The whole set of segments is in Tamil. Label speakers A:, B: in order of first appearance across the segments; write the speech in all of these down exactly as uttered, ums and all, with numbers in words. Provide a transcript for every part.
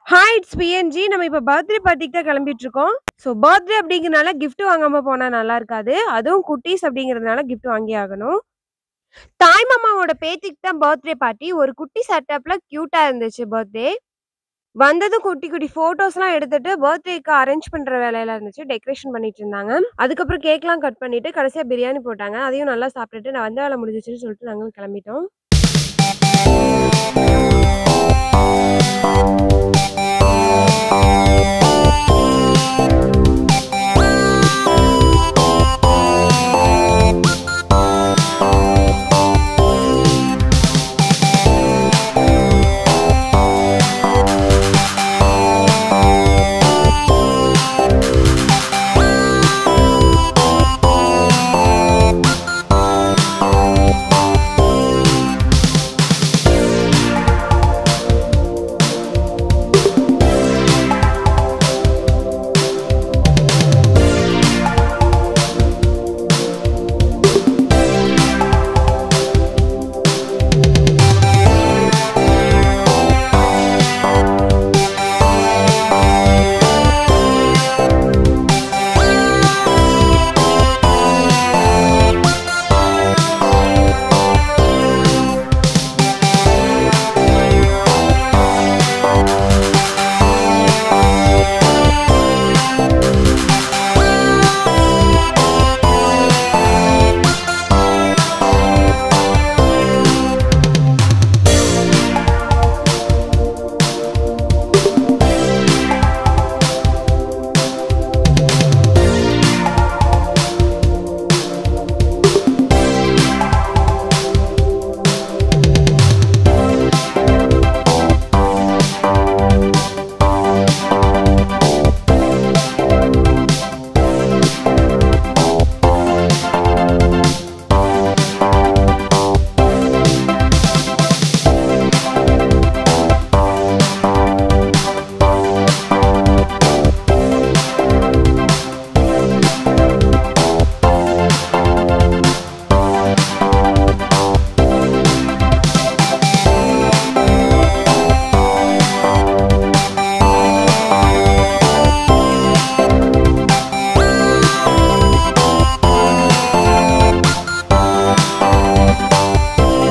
A: Hi it's PNG. நம்ம இப்போ பர்த்டே பார்ட்டிக்கு தான் கிளம்பிட்டு இருக்கோம். ஸோ பர்த்டே அப்படிங்கிறனால கிஃப்ட் வாங்காம போனா நல்லா இருக்காது. அதுவும் குட்டீஸ் அப்படிங்கிறதுனால கிஃப்ட் வாங்கியே ஆகணும். தாய் மாமாவோட பேத்திக்கு தான் பர்த்டே பார்ட்டி. ஒரு குட்டி செட்டப்ல கியூட்டா இருந்துச்சு பர்த்டே. வந்ததும் குட்டி குட்டி ஃபோட்டோஸ்லாம் எடுத்துட்டு பர்த்டேக்கு அரேஞ்ச் பண்ற வேலையில இருந்துச்சு. டெக்கரேஷன் பண்ணிட்டு இருந்தாங்க. அதுக்கப்புறம் கேக்லாம் கட் பண்ணிட்டு கடைசியா பிரியாணி போட்டாங்க. அதையும் நல்லா சாப்பிட்டுட்டு நான் வந்த வேலை முடிஞ்சிச்சுன்னு சொல்லிட்டு நாங்களும் கிளம்பிட்டோம்.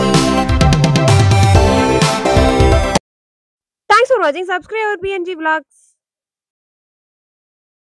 A: Thanks for watching. Subscribe our P N G vlogs.